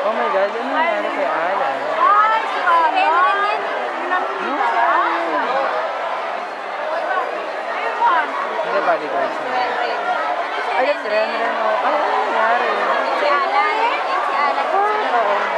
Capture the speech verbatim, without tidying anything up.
Oh my God, ano nangyari kay Alan? Ay, si Alan. No? Hindi, bodyguard siya. Ay, si Ren Ren. Ay, ano nangyari? Si Alan. Si Alan. Oo.